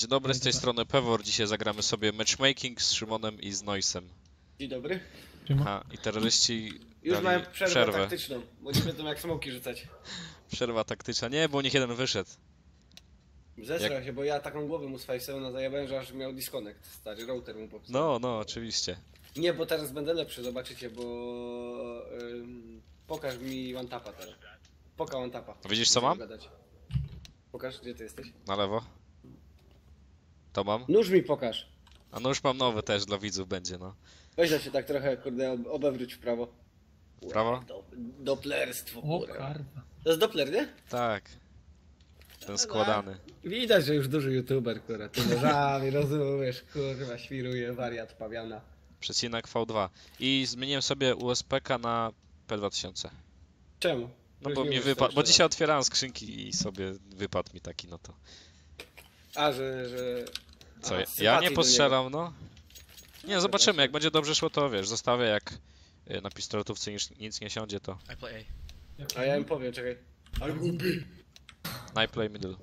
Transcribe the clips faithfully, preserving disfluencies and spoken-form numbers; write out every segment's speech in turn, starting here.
Dzień dobry, z tej strony Pewor. Dzisiaj zagramy sobie matchmaking z Szymonem i z Noisem. Dzień dobry. A, i terroryści Już dali mają przerwę, przerwę taktyczną, bo nie będą jak smoki rzucać. Przerwa taktyczna. Nie, bo niech jeden wyszedł. Zesrał Jak... się, bo ja taką głowę mu z Five'sona zajebałem, że aż miał disconnect. Stary router mu popsuł. No, no, oczywiście. Nie, bo teraz będę lepszy, zobaczycie, bo... Ym, pokaż mi one tapa teraz. Poka one tapa. Widzisz co mam? Gadać. Pokaż, gdzie ty jesteś. Na lewo. To mam. Nóż mi pokaż. A no już mam nowy też dla widzów będzie, no. Weź na się tak trochę, kurde, ob- obewróć w prawo. W prawo? Do, doplerstwo, O kurwa. karwa. To jest Doppler, nie? Tak. Ten składany. Widać, że już duży youtuber, kurwa, ty nożami, rozumiesz, kurwa, świruje, wariat, pawiana. Przecinek V dwa. I zmieniłem sobie U S P K na P dwa tysiące. Czemu? No Już bo nie mi wiesz, wypadł, co bo jeszcze dzisiaj raz. otwierałem skrzynki i sobie wypadł mi taki, no to... A, że... że... Co, A, ja, z ja sympatii nie do postrzelam, no. Nie, No, zobaczymy, właśnie. jak będzie dobrze szło, to wiesz, zostawię, jak y, na pistoletówce nic, nic nie siądzie, to I play A. niego. A ja im powiem, czekaj. I'm głupi. night play middle.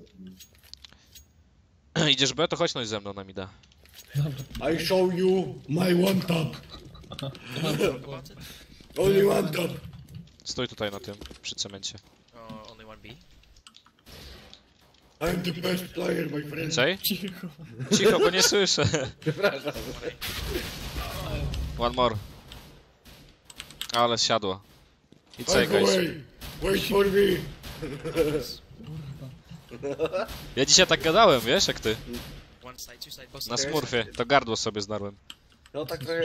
Idziesz B, to chodź no ze mną na mida. Dobra. I show you my one tap. About it? Only one tap. Stój tutaj na tym, przy cemencie. Uh, only one B. I'm the best player, my friend. Czej? Cicho. Cicho, bo nie słyszę. Przepraszam. One more. Ale siadło. I co, Take guys? away. Wait for me. Ja dzisiaj tak gadałem, wiesz, jak ty. One side, two side, both Na side. smurfie. To gardło sobie zdarłem. No tak trochę...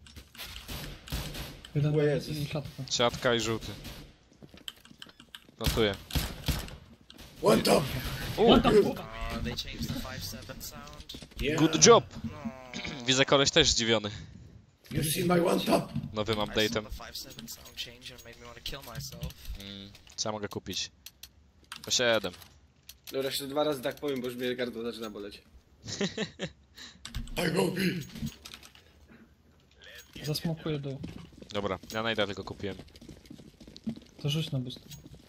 Jeden O Jezus. jeden siatka. Siatka i żółty. Notuję. One tap. U, Uh, they changed the five seven sound. Yeah. good job. No. Widzę, koleś też zdziwiony You see my one tap? nowym I saw update'em. the five seven sound change and made me want to kill myself. Mm, co ja mogę kupić? Po siedem. Dobra, jeszcze dwa razy tak powiem, bo już mnie gardło zaczyna boleć. I go B. Zasmokuję dół. Dobra, ja najda tylko kupiłem. To rzuć na boost.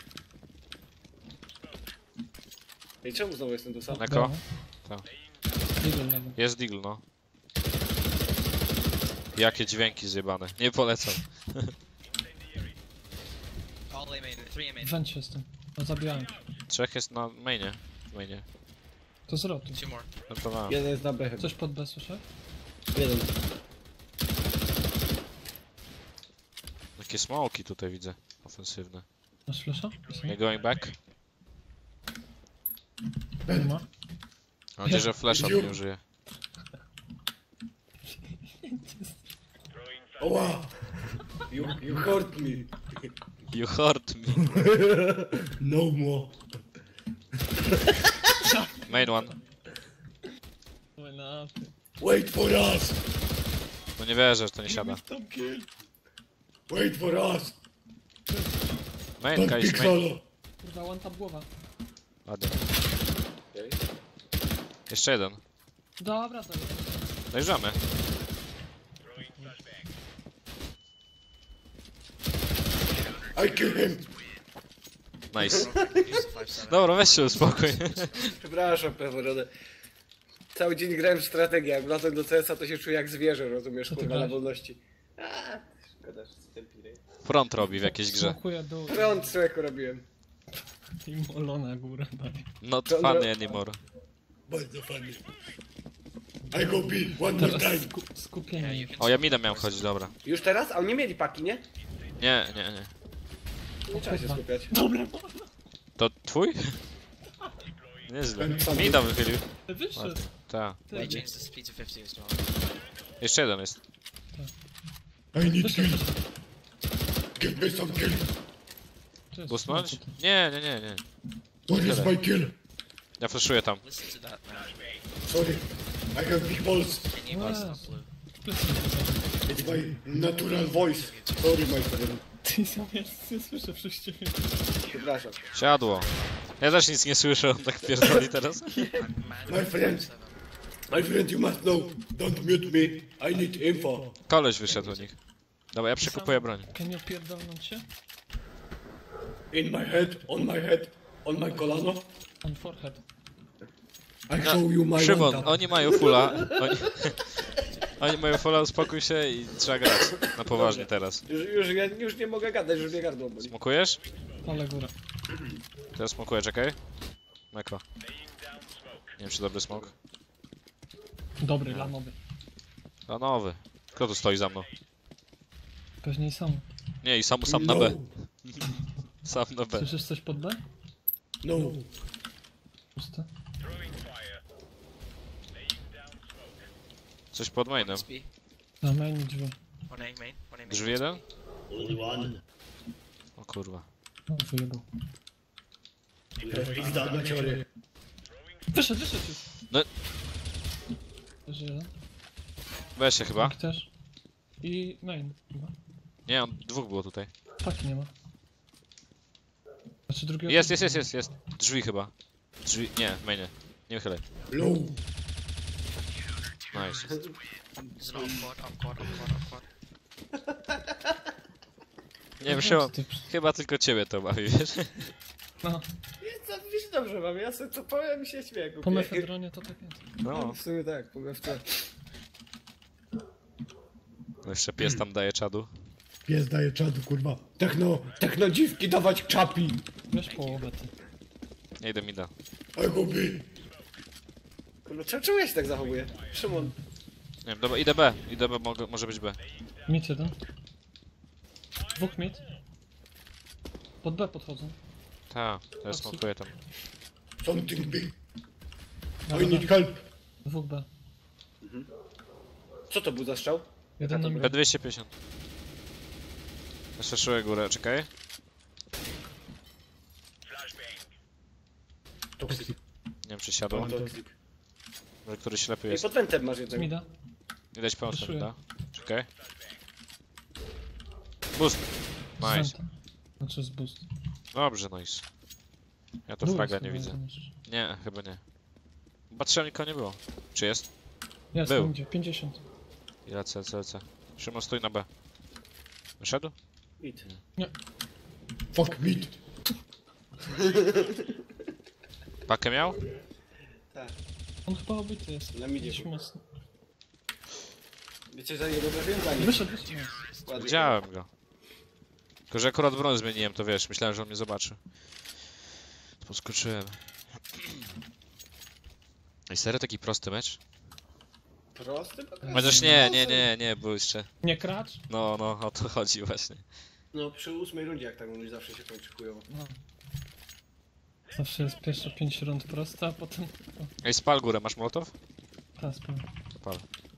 Ej, czemu znowu jestem tu sam? Neko? Eagle level. Jest deagle, no. Jakie dźwięki zjebane. Nie polecam. All A main, three A W main. rzęcie jestem. No zabijałem się. Trzech jest na mainie. W mainie. To z rotu. Two more. No to mam. Jeden jest na B chyba. Coś pod B słyszę? Jeden. Takie smoki tutaj widzę. Ofensywne. Masz flesza? Nie going back? Nie ma. Mam nadzieję, że flasha nie użyje. Oh wow. You, you hurt me. You hurt me. No more. Main one. Wait for us. No nie wierzę, że to nie siada. Wait for us. Main, Don't guys, pick main. solo. Kurwa, one tap głowa. Ładnie. Okay. Jeszcze jeden. Dobra, to jest. Dojrzamy. I kill him. Nice. Use the five seven. Dobra, weź się uspokój. Przepraszam, Peworodę. Cały dzień grałem w strategię, jak wlazłem do C S a to się czuję jak zwierzę, rozumiesz, Co ty kurwa, na grałeś? wolności. A, szkoda, że stępili. Front robi w jakiejś grze. Smokuję dół. Front człowieku robiłem. I molona górę daje. Not Dobra. funny anymore. Bardzo funny. I go B. One more Teraz time. sku skupienie. Yeah, you can. O, ja midem miałem chodzić, dobra. Już teraz? A oni nie mieli paki, nie? Nie, nie, nie. Nie trzeba się skupiać. Dobra, To twój? Nieźle. Mida wychylił. wyszedł. Tak. They changed the speed to fifty as well. Jeszcze jeden jest. I need kill. Give me some kill. Busnąć? Nie, nie, nie, nie. What is my kill? Ja flashuję tam. Listen to that, man. Sorry. I have big balls. Can you bust up blue? It's my natural voice. Sorry, my friend. Ty ja nie słyszę przez ciebie. Przepraszam. Siadło. Ja też nic nie słyszę, on tak pierdoli teraz. I'm mad My at friend. five seven. My friend, you must know. Don't mute me. I need info. Koleś wyszedł u nich. Dobra, ja przekupuję broń. Can you pierdolnąć się? In my head, on my head, on my colano. On forehead. I show you my Szymon, one oni mają fulla. Oni, oni mają fulla, uspokój się i trzeba grać. Na poważnie teraz. Już, już, ja już nie mogę gadać, już mnie gardło boli. Smokujesz? Ale góra. Teraz smokuję, czekaj. Meko. Nie wiem, czy dobry smok. Dobry, lanowy. A nowy. Kto tu stoi za mną? Pewnie i sam. Nie, i sam, sam na No. B. Sam na B. Słyszysz coś pod B? No. Puste. Coś pod mainem. B. Na main i drzwi. One A main. One A main. Drzwi jeden? Only one. O kurwa. No, wyjebał. Pizda na ciory. Wyszedł, wyszedł już. No. Leży jeden. Weź się chyba. Tak też. I main chyba. Nie, on dwóch było tutaj. Paki nie ma. Znaczy drugiego... Jest, jest, jest, jest, jest. Drzwi chyba. Drzwi, nie, w mainie. Nie wychylaj. Low. Nice. There's an off quad, off quad, off quad, off quad. Nie wiem, Szymon, chyba tylko ciebie to bawi, wiesz? No, Jest, to wiesz, dobrze mam, ja sobie to powiem i się śmieję. po mefedronie to tak jest. No. W sumie tak, po mefce. No jeszcze pies tam daje czadu. Pies daje czadu, kurwa. Techno, techno dziwki dawać czapi. Wiesz połowę ty. Nie idę mi da. I go be. Kurwa, czemu, czemu ja się tak zachowuję? Szymon. Nie wiem, dobra, idę B. Idę B, mogę, może być B. Mit jeden. Dwóch mit. Pod B podchodzą. Ta, teraz smokuję tam. Something big. I Dobra, need help. dwóch B. Co to był za strzał? Jeden na B mnie. dwieście pięćdziesiąt. Zaszeszuję górę, czekaj. Toxic. Nie wiem, czy siadło. Toxic. Może któryś ślepy I jest. pod wentem masz jednego. Mida. Widać pełen Zeszuję. da? Czekaj. Boost. Nice. Zwęta. Znaczy z boost. Dobrze, nice. Ja to Dół fraga jest nie chyba, widzę. to myślisz. Nie, chyba nie. Patrzyłem, nikogo nie było. Czy jest? Jest, Był. tam idzie. pięćdziesiąt. I lecę, lecę, lecę. Szymon, stój na B. Wyszedł? It. Fuck meat. Pakę miał? Tak. On chyba obity jest. Na midzie Gdzieś był. mocno. Wiecie, że nie trafiłem za nim. Wyszedł, wyszedł. Ładnie. Widziałem go. Tylko, że akurat broń zmieniłem, to wiesz, myślałem, że on mnie zobaczy. To podskoczyłem. I serio taki prosty mecz? Prosty? Chociaż nie, nie, nie, nie, był jeszcze. Nie kracz? No, no, o to chodzi właśnie. No przy ósmej rundzie jak tak mówisz, zawsze się kończy chujowo. No. Zawsze jest pierwsze pięć rund proste, a potem... O, Ej, spal górę, masz molotow? teraz powiem. Pal.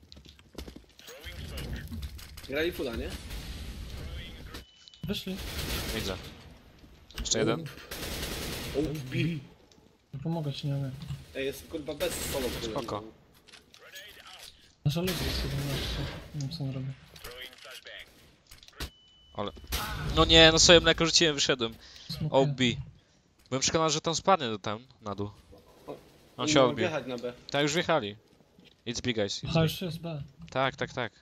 Grali fulla, nie? Wyszli. Widzę. Jeszcze jeden? O B. Nie pomogę ci, nie wiem. Ej, jest kurwa bez solo. Spoko. Na żaluzie jest siedemnaście. Nie wiem co on robi. Ale... No nie, no sobie mleko rzuciłem, wyszedłem. Smokuję. O B. Byłem przekonany, że tam spadnie do tam, na dół. On się Nie odbił. wjechać na B. Tak, już wjechali. It's big guys. It's Aha, big. już jest B. Tak, tak, tak.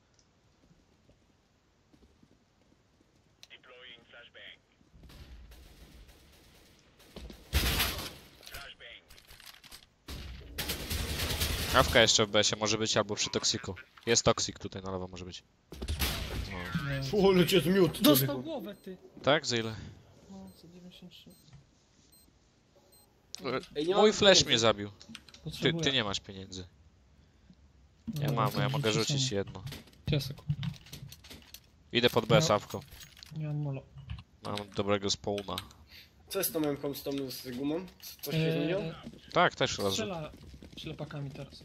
Awka jeszcze w besie może być albo przy toksiku. Jest toksik tutaj na lewo może być. No. Nie. Ale cię zmiótł. Dostał człowieku. głowę, ty! Tak? Za ile? No, co dziewięćdziesiąt trzy. Ej, nie Mój mam flash pieniędzy. mnie zabił. Ty, Potrzebuję. ty nie masz pieniędzy. No, Ja dobra, mam, to ja mogę rzucę rzucić sam. jedno. Piesek. Idę pod B No. z awką. Nie mam molo. Mam dobrego spawna. Co jest z tą memką, z tą z gumą? Coś się Eee, zmieniło? Tak, też raz. Strzela ślepakami teraz.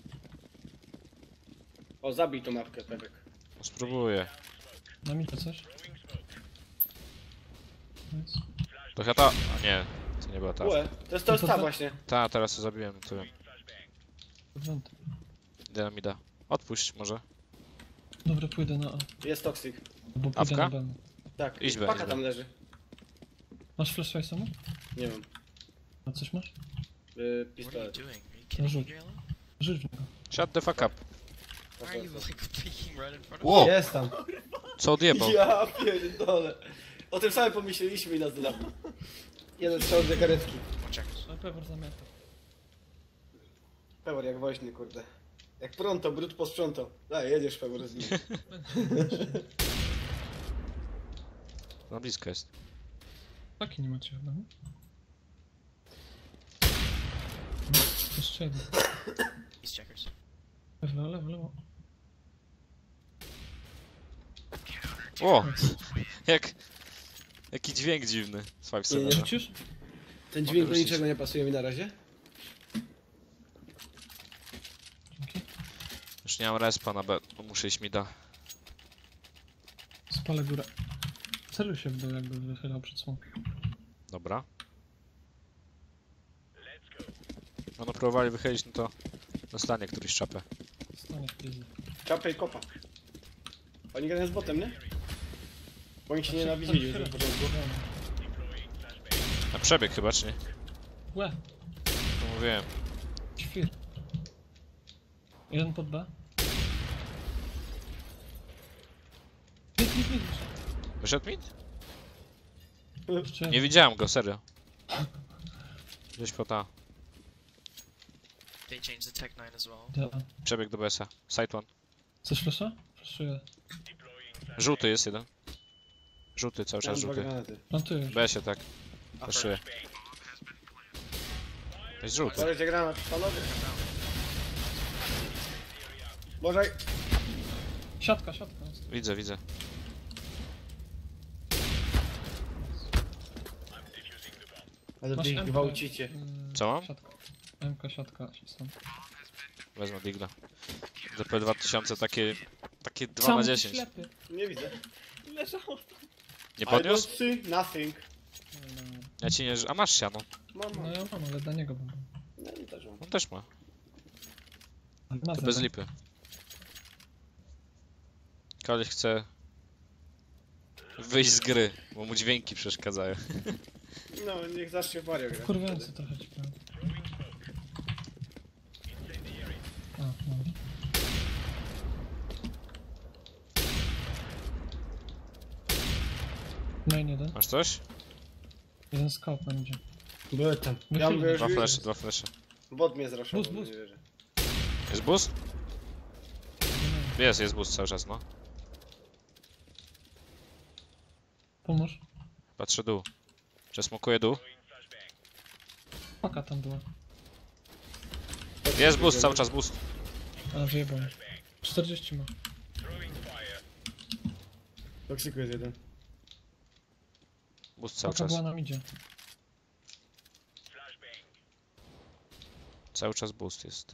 O, zabij tą mapkę, Pewek. Spróbuję. Na mi to coś? Nice. To chyba ta... A nie, to nie była ta. Ue, to jest, to jest ta właśnie. Ta, teraz to zabiłem, to wiem. Wrząt. Idę na mida. Odpuść może. Dobra, pójdę na A. Jest toxic. Bo pójdę Awka? na B. Tak, Idź B, paka idź B. tam leży. Masz flash samo? Nie wiem. A coś masz? Yy, What are you pistolet. doing? Are you kidding me, Grilla? Rzuć w niego. Shut the fuck up. Why are you like peeking right in front of Wow. me? Jest tam. Co odjebał? Ja pierdolę. O tym samym pomyśleliśmy i nas zabił. Jeden strzał, dwie karetki. Watch out. Ale pewor zamiata. Pewor jak woźny, kurde. Jak pronto, brud posprząto. Daj, jedziesz Pewor z nim. No blisko jest. Taki nie macie chyba, nie? No, jeszcze jeden. These checkers. Lewo, lewo, lewo. O! Jak... Jaki dźwięk dziwny. z pięć Nie, nie. siedem. Rzucisz? Ten dźwięk do wrócić. niczego nie pasuje mi na razie. Dzięki. Już nie mam respa na B, bo muszę iść mi da. Spalę górę. Celuj się w dół, jakby wychylał przed smoke. Dobra. No, no próbowali wychylić, no to dostanie któryś czapę. Stanie w pizzy. Czapę i kopa. Oni grają z botem, nie? Bo oni się nienawidzili już na początku. Na przebieg chyba, czy nie? Łe, No mówiłem. świr. Jeden pod B. Mid, mid, mid. Wyszedł mi? Jeszcze Nie jeden. widziałem go, serio. Gdzieś po ta. They changed the Tech nine as well. Da. Przebieg do B S a. Side one. Chcesz flasha? Flashuję. Żółty jest jeden. Żółty, cały czas Mam dwa żółty. granaty. Plantujesz. B S ie tak. Zaszyję. Jest żółty. Uważajcie granat, panowie. Uważaj. Siatka, siatka. jest. Widzę, widzę. Ale Masz wy ich M K, gwałcicie. yy, Co mam? Siatka. M K, siatka. stąd. Wezmę Digla. D P dwa tysiące takie... Takie dwa Sam na ty dziesięć. ślepy. Nie widzę. Leżało. Nie I podniósł? don't see nothing. Ja ci nie... A masz siano. Mam, No mam. ja mam, ale dla niego będę. No, nie też mam. On też ma. Ale ma To zero. bez lipy. Koleś chce... wyjść z gry, bo mu dźwięki przeszkadzają. No, niech zacznie w Mario grać. Kurwiający trochę ci powiem. A, no. Main jeden. Masz coś? Jeden scout będzie. Byłem tam. No Ja chwilę. mówię, Dwa że flesze, dwa flesze. bot mnie zraszował, Boost, boost. nie wierzę. Jest boost? Jest, jest boost cały czas, no. Pomóż. Patrzę dół. Przesmokuję dół. Paka tam była. Jest boost, cały czas boost. Ale wyjebał. czterdzieści ma. Toksiku jest jeden. Boost cały Paka czas. była nam idzie. Cały czas boost jest.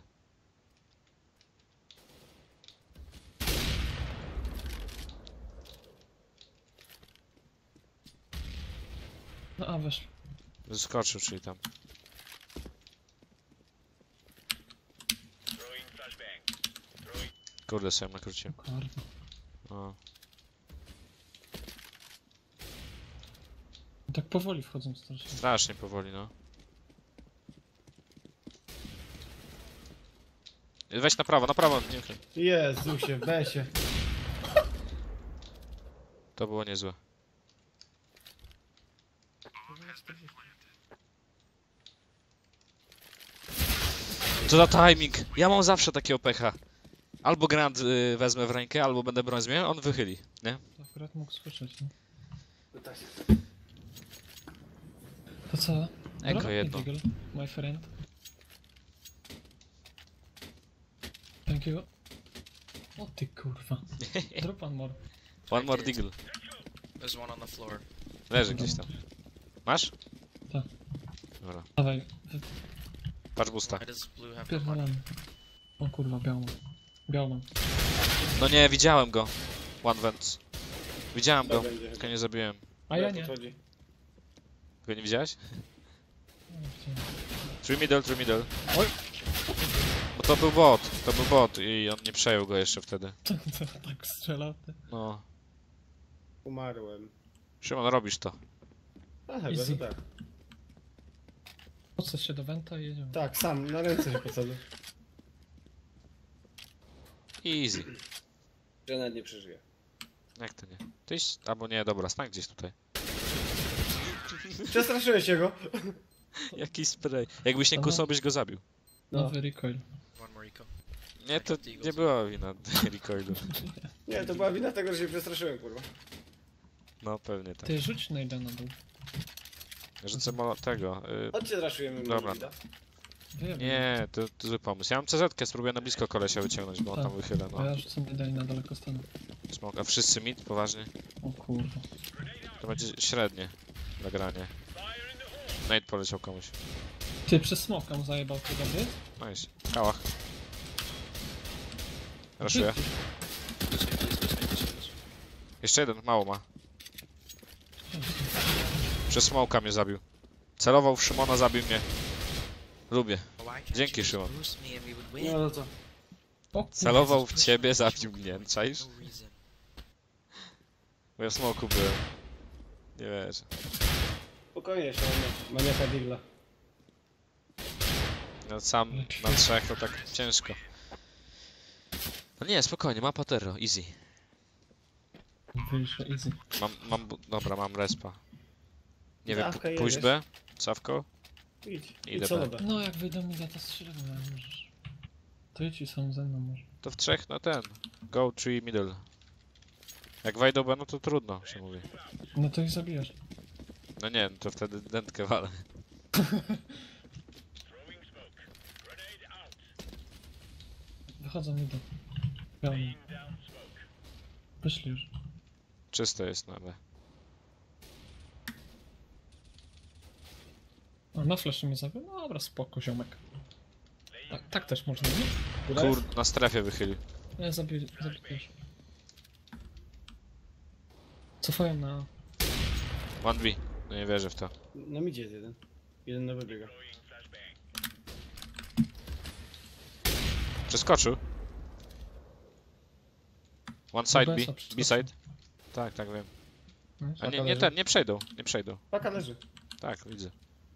No a wesz. Wyskoczył, czyli tam. Kurde, sobie nakróciłem. Kurwa. O. Tak powoli wchodzą strasznie. Strasznie powoli, no. Weź na prawo, na prawo. Nie, ukryj. Jezusie, Besie. to było niezłe. Co za timing! Ja mam zawsze takiego pecha. Albo granat y, wezmę w rękę, albo będę broń zmieniał, on wychyli, nie? To akurat mógł słyszeć, nie? No tak. To co? Eko Drop jedno. me, Deagle, my friend. Thank you. O ty kurwa. Drop one more. One more deagle. There's one on the floor. Leży gdzieś tam. Masz? Tak. Dobra. Dawaj, Patrz busta. Why does blue have no mark? pierdolamy. O kurwa, białą. Białą. No nie, widziałem go. One vents. Widziałem go, To będzie tylko nie zabiłem. A ja nie. Podchodzi. Go nie widziałeś? No, chciałem. Three middle, three middle. Oj! Bo to był bot, to był bot i on nie przejął go jeszcze wtedy. To, to tak strzela. Ty. No. Umarłem. Szymon, robisz to. A, chyba Easy. to tak. Podsadź się do Wenta i jedziemy. Tak, sam, na ręce się posadzę. Easy. Że nawet nie przeżyje. Jak to nie? Tyś, albo nie, dobra, stań gdzieś tutaj. Przestraszyłeś się go. Jaki spray. Jakbyś nie Aha. kusał, byś go zabił. No. Nowy recoil. Rico. Nie, to nie była wina recoilu. Nie, to była wina tego, że się przestraszyłem, kurwa. No pewnie tak. Ty rzuć najda na dół. Rzucę mo tego. Y, Chodźcie, zraszujemy Dobra. Molida. Wiem. nie, to, to zły pomysł. Ja mam C Z-kę, spróbuję na blisko kolesia wyciągnąć, bo on Tak. tam wychyla, A ja no. rzucę najda i na daleko stanę. Smok. A wszyscy mid, poważnie? O kurwa. To będzie średnie nagranie. Nate poleciał komuś. Ty przez smoka mu zajebał ty dobry? Nice. Kałach. Raszuję. Jeszcze jeden, mało ma. Przez smoka mnie zabił. Celował w Szymona, zabił mnie. Lubię. Why can't Dzięki, you just Szymon. boost me and we would win? No to co? O kurwa. Celował w ciebie, zabił mnie, czaisz? No reason. Bo ja w smoku byłem. Nie wierzę. Spokojnie, się maniaka digla. No sam na trzech to tak ciężko. No nie, spokojnie, mapa terro, easy. Wyjście easy. Mam, mam, bu- dobra, mam respa. Nie wiem, Dawka pu- pójść jedziesz. B? Cawko? Idź. Idę I co B. B. No jak wyjdą mi za to strzelę, no możesz. To idź i są ze mną może. To w trzech, no ten. Go, three, middle. Jak wejdą B, no to trudno, się mówi. No to ich zabijasz. No nie, no to wtedy dętkę walę. Wychodzą mi do. Pełni. Wyszli już. Czysto jest na B. A na flash mnie zabił? No dobra, spoko ziomek. Tak, tak też można, nie? Kur... na strefie wychylił. Nie, zabił, zabił też. Cofają na... one B. No nie wierzę w to. Na midzie jest jeden. Jeden na wybiega. Przeskoczył. One side B. B-sa przeskoczył. B side. Tak, tak wiem. No, A nie, Paka nie leży. ten, nie przejdą, nie przejdą. Paka leży. Tak, widzę.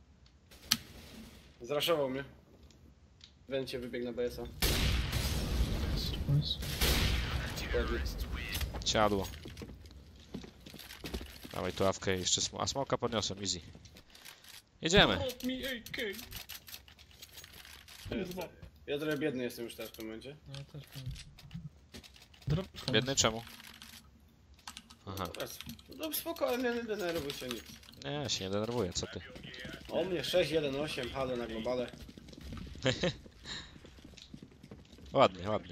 Zraszował mnie. Węcie wybiegł na B S A. nice. Ładnie. Siadło. Dawaj tu awkę i jeszcze smoka. A smoka podniosłem, easy. Jedziemy. Drop me A K. Kurwa. Ja trochę biedny jestem już teraz w tym momencie. No ja też powiem. Drop Biedny czemu? Aha. Dobra, no spokojnie, nie denerwuj się nic. Nie, ja się nie denerwuję, co ty? O mnie sześć jeden osiem, halo na globale. Ładnie, ładnie.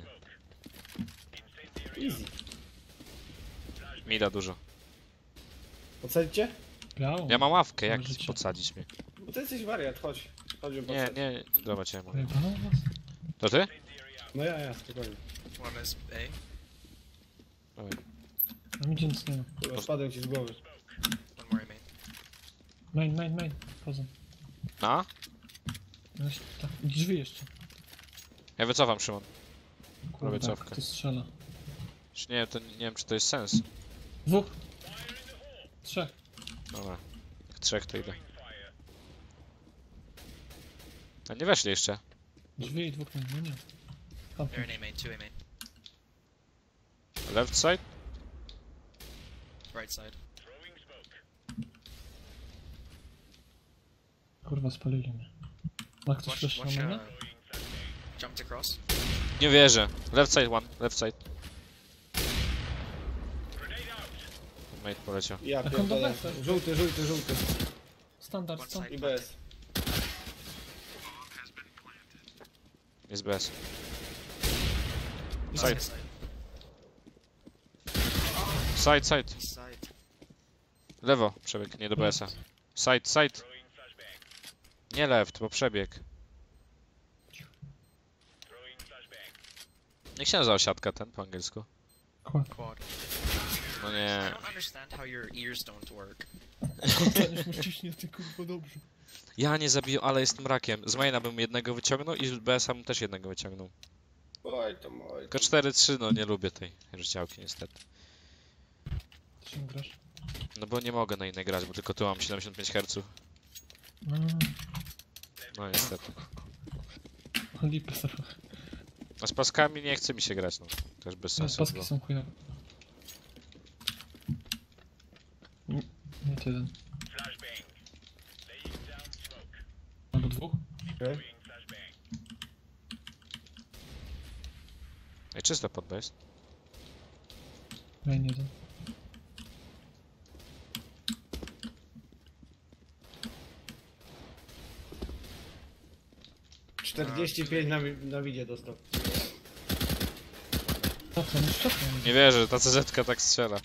Easy. Mida dużo. Podsadzicie? Biało. Ja mam ławkę, jak Możecie. podsadzić mnie? Bo ty jesteś wariat, chodź. Chodźmy Nie, podsadzić. nie, dobra cię mówię. Pojebało was? To ty? No ja, ja, spokojnie. One is A. Dawaj. Na mnie nic nie ma. Kurwa, spadłem ci z głowy. One more A main. Main, main, main. Chodzą. A? No, tak. Drzwi jeszcze. Ja wycofam, Szymon. Robię Kurwa, cofkę. tu strzela. Czy nie, to nie wiem, czy to jest sens. Dwóch. Trzech. Dobra. Jak trzech to idę. A nie weszli jeszcze. Drzwi i dwóch main. No nie. Tam. They're in A main, two A main. Left side? Right side. Kurwa, spalili mnie. Ma ktoś Watch, flash na watch, maina? uh, jumped across. Nie wierzę. Left side one, left side. Mate poleciał. Ja Tak on do pierdolę. B S. Żółty, żółty, żółty. Standard, One standard. I B S. Jest bez. Last Side. side. Side, side. East side. Lewo przebieg, nie do B S-a. Side, side. Nie left, bo przebieg. Jak się nazywa siatka ten po angielsku? Kład. Quad. No I nie. don't understand how your ears don't work. Już mu ciśnie, ty kurwa, dobrze. Ja nie zabiję, ale jestem rakiem. Z maina bym jednego wyciągnął i z B S-a bym też jednego wyciągnął. Oj to oj. Tylko cztery trzy, no nie lubię tej rozdziałki niestety. Ty się grasz? No bo nie mogę na innej grać, bo tylko tu mam siedemdziesiąt pięć herców. No, No niestety. lipę trochę. No z paskami nie chce mi się grać, no. Też bez sensu. Paski było. są chujowe. Nie, nie to jeden. Albo dwóch? Okej. Ej, czysto pod base. Main jeden. czterdzieści pięć na, na widzie dostał. A co, no szczepnie. Nie wierzę, że ta C Z-ka tak strzela.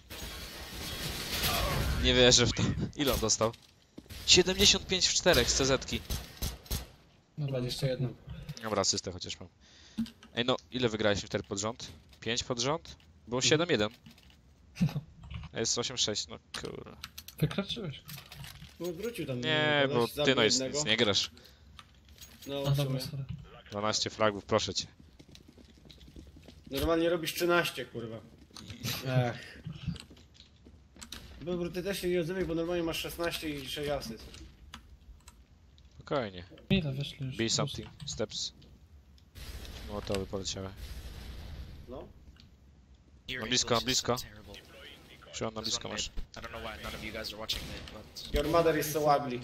Nie wierzę w to. Ile on dostał? siedemdziesiąt pięć w czterech z C Z-ki. Dobra, Chyba jeszcze jedną. Dobra, asystę chociaż mam. Ej no, ile wygraliśmy wtedy pod rząd? pięć pod rząd? Było siedem jeden. A jest osiem sześć, no kurwa. Wykroczyłeś. No wrócił tam. Nie, no, bo zabił ty no jest, jednego. nic nie grasz. No, A w dobra, sumie. sorry. dwanaście fragów, proszę cię. Normalnie robisz trzynaście, kurwa. Ech. Dobra, ty też się nie odzywaj, bo normalnie masz szesnaście i sześć asyst. Spokojnie. Mida wyszli już. Be something. Steps. Mołotowy poleciały. No. Here Na is blisko, na just blisko. terrible. Przyjąłem na There's blisko one masz. mid. I don't know why none of you guys are watching mid, but Your mother is so ugly.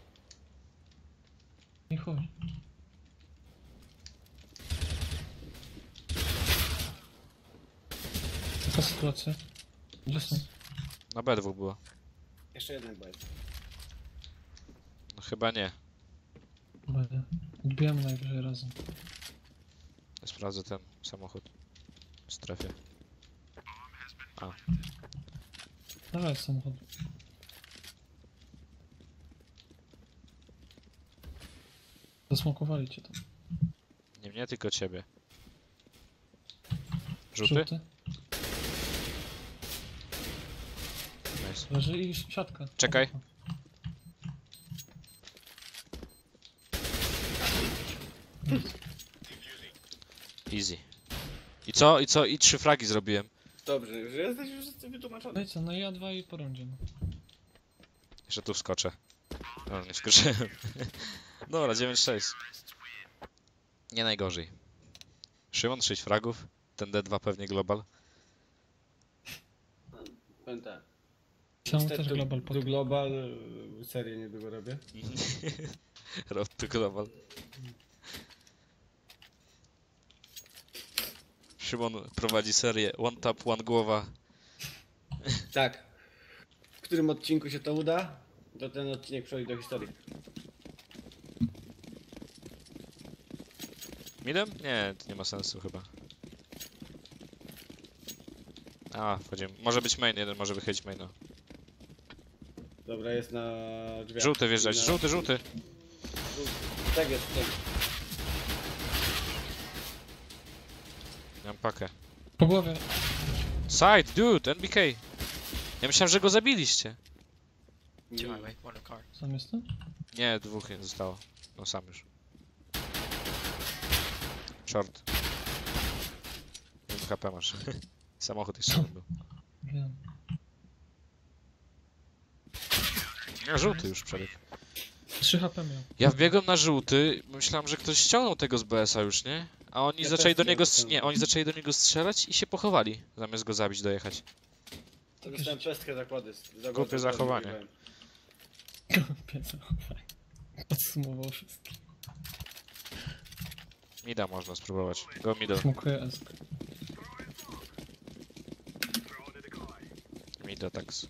Nie chuj. Jaka sytuacja? Gdzie są? Na B dwóch było. Jeszcze jeden baj. No chyba nie. Będę. Odbijamy najwyżej razem. Ja sprawdzę ten samochód. W strefie. Dawaj samochód. Zasmokowali cię tam. Nie mnie, tylko ciebie. Żółty? Żółty. Nice. Leży i siatka. Czekaj. Easy. I co? I co? I trzy fragi zrobiłem. Dobrze, że jesteś już wytłumaczony. No i co, no i ja dwa i po rundzie. No. Jeszcze tu wskoczę. No, nie wskoczyłem. Dobra, dziewięć sześć. Nie najgorzej. Szymon, sześć fragów. Ten D dwa pewnie global. Powiem tak. Czemu też global Do potem. Global y, serię niedługo robię. Road to global. Szymon prowadzi serię One Tap, One Głowa. Tak. W którym odcinku się to uda, to ten odcinek przejdzie do historii. Midem? Nie, to nie ma sensu chyba. A, wchodzimy. Może być main, jeden może wychylić maina. Dobra, jest na drzwiach. Żółty wjeżdżać, Na- żółty, żółty. Tak jest, tak. Mam pakę. Po głowie. Side, dude, N B K. Ja myślałem, że go zabiliście. two highway, one car. Sam jestem? Nie, dwóch nie zostało. No sam już. Short. jeden H P masz. Samochód jeszcze nie był. Wiem. Ja żółty już przebiegł. trzy H P miał. Ja wbiegłem na żółty, myślałem, że ktoś ściągnął tego z B S a już, nie? A oni Ja zaczęli też do niego, chciałem. strz- nie, oni zaczęli do niego strzelać i się pochowali, zamiast go zabić, dojechać. To dostałem pestkę zakłady. zakłady Głupie zachowanie. zakładałem. Pięca. Podsumował wszystko. Mida można spróbować. Go middle. Smokuję S. Mida tax.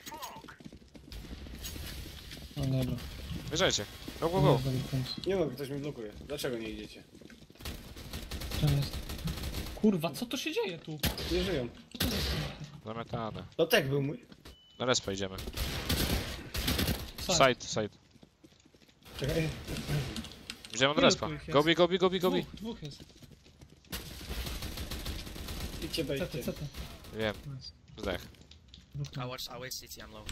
No dobra. Wjeżdżajcie. Go, go, go. Dobra, końcu. Nie mogę, ktoś mi blokuje. Dlaczego nie idziecie? Tam jest. Kurwa, co to się dzieje tu? Nie żyją. Co to za Zamiatane. No tak był mój. Na respa idziemy. Side. Side, side. Czekaj. Idziemy od Ile respa. tu ich jest? Gobi, gobi, gobi, gobi. Dwóch, dwóch jest. Idźcie, Cety, wejdźcie. cety. Wiem, Nice. zdech. Dwóch I tam. watch, I wait C T, I'm low.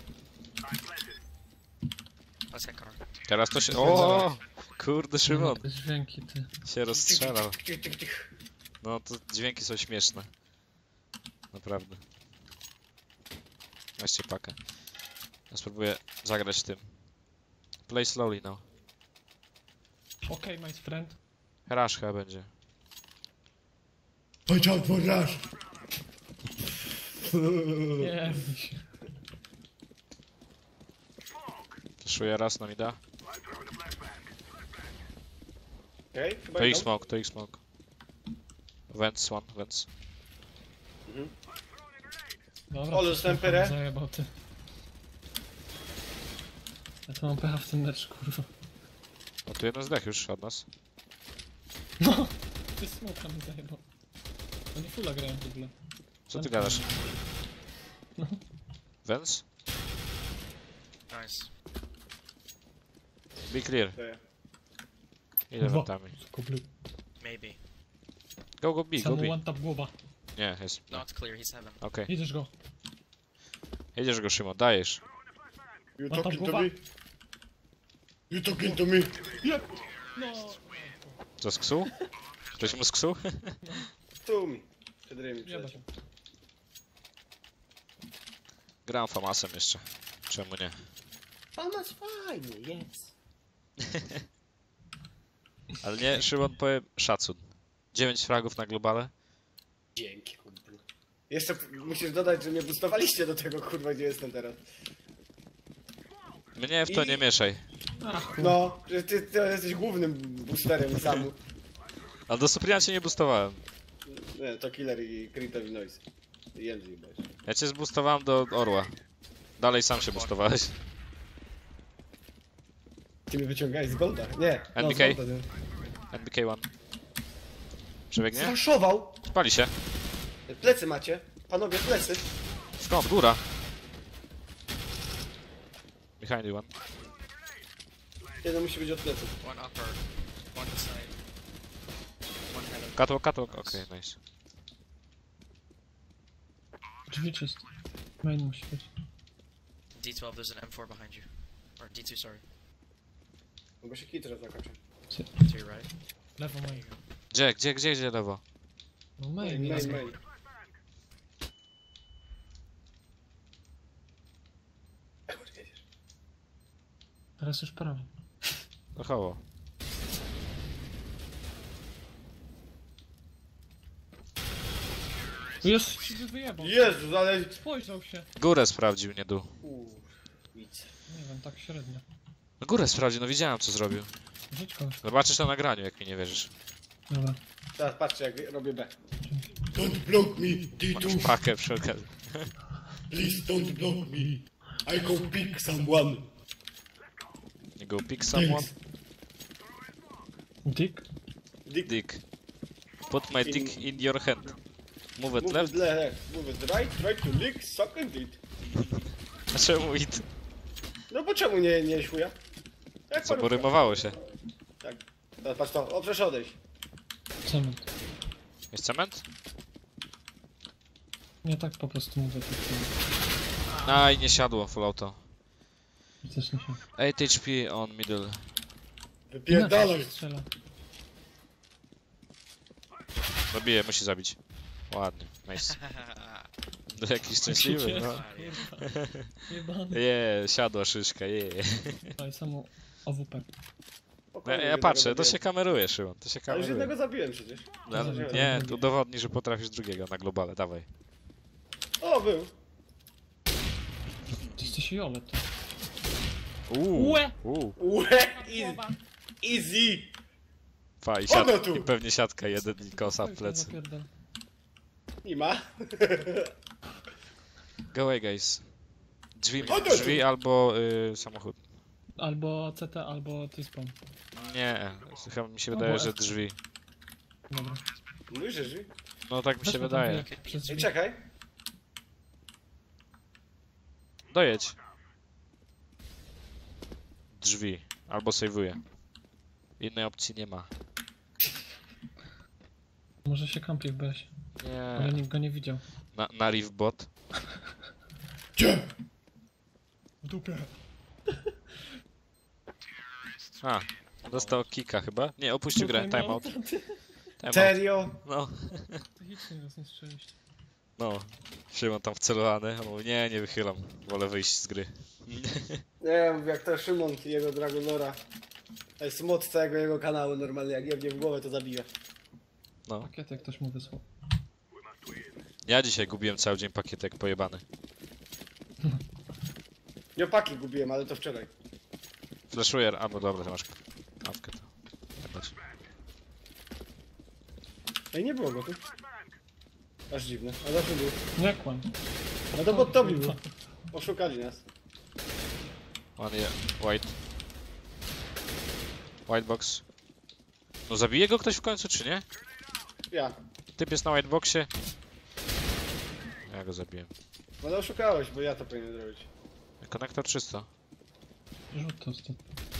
Let's get car. Teraz to się... O, kurde, Szymon. Te dźwięki, ty. Się rozstrzelał. Cich, cich, cich. No to dźwięki są śmieszne. Naprawdę. Weźcie pakę. Ja spróbuję zagrać tym. Play slowly now. Okej, my friend. Rush chyba będzie. Watch out for rush. Nie, mi się. Flashuję raz na mida. Okej, chyba To ich idą. smoke, to ich smoke. Vents, one, vents. Dobra, Ole, coś dostałem tam pyrę. zajebał, ty. Ja to mam pecha w tym meczu, kurwa. No tu jeden zdech już od nas. No! Ty smoka mi zajebał. Oni fulla grają w ogóle. Co ty gadasz? No. Vents? Nice. Be clear. To ja. Ile Kurwa. wentami? Kublu. Maybe. Go, go B, go Samu B. one tap głowa. Nie, jest. No, it's clear. He's heaven. Okej. Jedziesz go. Jedziesz go, Szymon, dajesz. You One tap talking to głowa. me? You talking to me? Jep! No! Co, z ksu? Ktoś mu z ksu? Tu mi. Przed rymi Jeba przecież. się. Gram Famasem jeszcze. Czemu nie? Famas fajny, jest. Ale nie, Szymon, powiem szacun. dziewięć fragów na globale. Dzięki, kumplu. Jeszcze musisz dodać, że mnie boostowaliście do tego, kurwa, gdzie jestem teraz. Mnie w to I- nie mieszaj. Ach, No, że ty, ty jesteś głównym boosterem samu. Ale do Supriana cię nie boostowałem. Nie, to Killer i Kritowi Noise. I Andrew Boys. Ja cię zboostowałem do Orła. Dalej sam się boostowałeś. Ty mnie wyciągałeś z Golda. Nie, no, N B z K? Golda. N B K jeden. Przebiegnie? Zraszował! Pali się. Plecy macie. Panowie, plecy. Skąd? Góra. Behind you one. Jeden musi być od pleców. One upper. One side. One heaven. Catwalk, catwalk. Okej, nice. drzwi czyste. Main musi być. D twelve, there's an M four behind you. Or D two, sorry. No bo się kij teraz zakacze. To your right. Lewo main. Gdzie, gdzie, gdzie, gdzie lewo? No main, Main, jest. main, main. Teraz już prawo. Zachowo. Jest! Się wyjebał. Jezus, ale... Spojrzał się. Górę sprawdził, nie dół. Uuu, nic. Nie wiem, tak średnio. No górę sprawdził, no widziałem co zrobił. Rzuć kogoś. Zobaczysz na nagraniu, jak mi nie wierzysz. Dobra. Teraz patrzcie, jak robię B. Don't block me, D Masz two. pakę przy okazji. Please don't block me. I go pick someone. You go pick someone. Thanks. Dick? Dick, Dick. Put my dick in your hand. Move it move left. it left, move it right, try to lick, suck and eat. A czemu it? No bo czemu nie, nie chuja? Jak Co, bo parówka. rymowało się. Tak. Teraz patrz to, o proszę odejść. Cement. Jest cement? Nie tak po prostu mówię. Tak, Aj, nie siadło full auto. też nie się. osiem H P on middle. Wypierdalaj. Strzela. Zabije, musi zabić. Ładnie, nice. Do jakiś szczęśliwy, no. Jebany. Je, siadła szyszka, je. Daj samo O W P. Ja, Spokojnie, ja jednego patrzę, to zabiłem. się kameruje, Szymon, to się Ale już kameruje. jednego zabiłem przecież. No, nie, udowodnij, że potrafisz drugiego na globale, dawaj. O, był. Ty jesteś Jolet. Uuu, Łe! uuu. Ue, easy. Easy. Fa, i, Ono siat, tu. i pewnie siatka jeden i kosa w plecy. Zapierdol. Nie ma. Go away, guys. Drzwi, Ono tu. drzwi albo y, samochód. Albo C T, albo T-spawn. Nie, chyba mi się No, wydaje, bo że F- drzwi. Dobra. Mówisz, że drzwi? No tak mi się Weźmy tam wydaje. drzwi, Przez Ej, drzwi. czekaj. Dojedź. Drzwi. Albo sejwuję. Innej opcji nie ma. Może się kampi w besie. Ale Nie. nikt go nie widział. Na, na riff bot. Gdzie? W dupie. A, dostał kika chyba. Nie, opuścił grę. Timeout. Timeout. Serio? No, Psychicznie nas nie strzeliście. no. Szymon tam wcelowany. On mówi, nie, nie wychylam. Wolę wyjść z gry. Nie, mówię, jak to Szymon i jego Dragonlora. To jest mod całego jego kanału normalnie, jak jebnie w głowę to zabija. No. Pakiet jak ktoś mu wysłał. Ja dzisiaj gubiłem cały dzień pakietek pojebany. Nie paki gubiłem, ale to wczoraj. Flashuję, a no dobra, ty masz awkę to. Jebać. Ej, nie było go tu. Aż dziwne, a zawsze był. Nie kłam. No to pod tobie był. Oszukali nas. One je... White. White box. No zabije go ktoś w końcu, czy nie? Ja. Typ jest na white boxie. Ja go zabiłem. No ale oszukałeś, bo ja to powinienem zrobić. Konektor czysto. Rzut to stąd.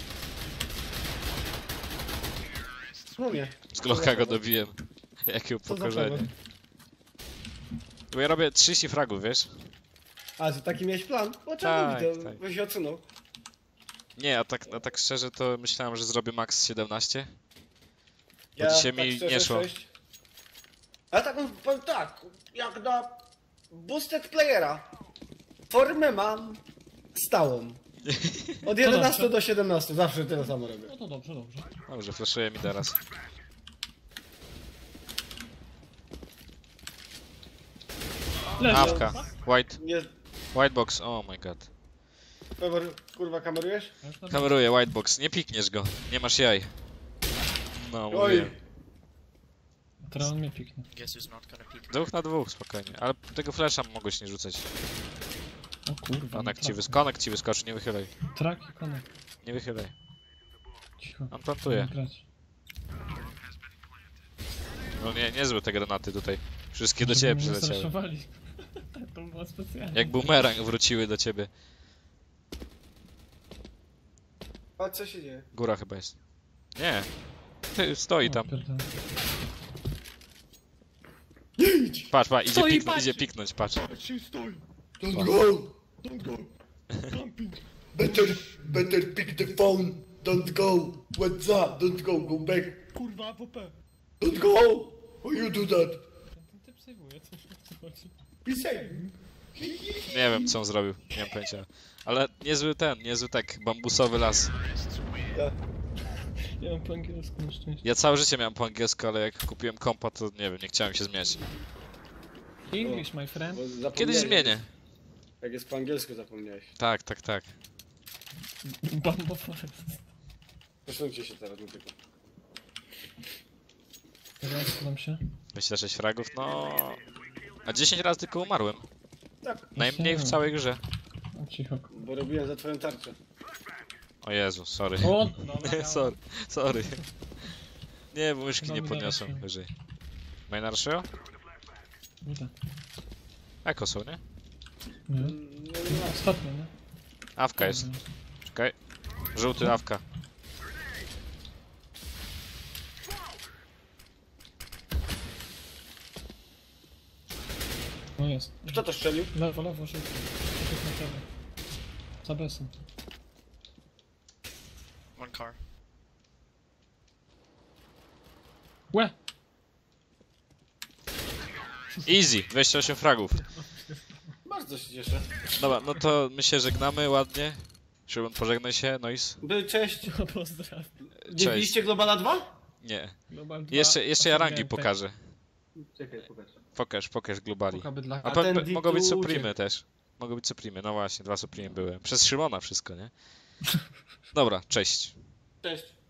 No nie. Z Glocka go dobiłem. Jakie Co za upokorzenie. problem? Bo ja robię trzydzieści fragów, wiesz? A, że taki miałeś plan? O czemu Tak, mi to? tak. Bo się odsunął. Nie, a tak, a tak szczerze to myślałem, że zrobię max siedemnaście. Ja dzisiaj tak mi szczerze, nie szło. sześć. Ale tak, powiem tak, jak na boosted playera. Formę mam stałą. Od jedenastu do siedemnastu, zawsze tyle samo robię. No to dobrze, dobrze. Dobrze, flashuję mi teraz. Leży. Awka. White. Nie, White box. Oh my god. Pewor, kurwa, kamerujesz? Ja już na Kameruję white box. Nie pikniesz go. Nie masz jaj. No, Oj, mówię. Teraz on mnie piknie. Guess who's not gonna peek? Dwóch na dwóch, spokojnie. Ale tego flasha mogłeś nie rzucać. O kurwa. Konek nie ci, wys trafię. konek ci wyskoczy, nie wychylaj. Trak i konek. Nie wychylaj. Cicho. On plantuje. Nie grać. No nie, niezłe te granaty tutaj. Wszystkie do Żeby ciebie mnie nie przyleciały. zraszowali. To było specjalnie. Jak bumerang wróciły do ciebie. a co się dzieje? Góra chyba jest. Nie. Ty, stoi O, tam. pierdolę. Nie idź! Patrz, patrz, idzie, Stoi, piknąć, patrzy. idzie piknąć, patrz. Patrzcie, stoi! Don't go! Don't go! Camping! Better, better pick the phone! Don't go! What's up? Don't go, go back! Kurwa, A W P. Don't go! Why you do that? Ten typ sejwuje, co co chodzi. Be safe! Nie wiem, co on zrobił. Nie mam pojęcia. Ale niezły ten, niezły tak, bambusowy las. Ja mam po angielsku na szczęście. Ja całe życie miałem po angielsku, ale jak kupiłem kompa, to nie wiem, nie chciałem się zmieniać. English, my friend. Bo zapomniałeś, Kiedyś zmienię. Jak jest po angielsku zapomniałeś. Tak, tak, tak. Bambo Forest. Przesuńcie się teraz do tego. Teraz składam się. dwadzieścia sześć fragów, no... A dziesięć razy tylko umarłem. Tak, Najmniej w całej grze. O, cicho. bo robiłem za twoją tarczę. O Jezu, sorry. O, dobra. sorry, sorry. Nie, bo myszki nie Dobra, podniosłem dobra. wyżej. Main Ruszyło? Idę. Eko są, nie? Nie. No, nie ma. Ostatnio, nie? Awka jest. Czekaj. Żółty awka. No jest. Kto to strzelił? Lewo, lewo, szybko. Szybko na prawo. Za besem. One car. Łe! Easy, dwadzieścia osiem fragów. Bardzo się cieszę. Dobra, no to my się żegnamy ładnie. Szymon, pożegnaj się, Noise. By, cześć. No, pozdrawiam. Nie Cześć. widzieliście Globala dwa? Nie. Global dwa. Jeszcze, jeszcze ja rangi Osiągnięte. pokażę. Czekaj, pokaż. Pokaż, pokaż globali. Puka bydlaka. A A pe, ten pe, D mogą być tu supremy uciekł. też. Mogą być supremy, no właśnie, dwa supremy były. Przez Szymona wszystko, nie? Dobra, cześć. Cześć.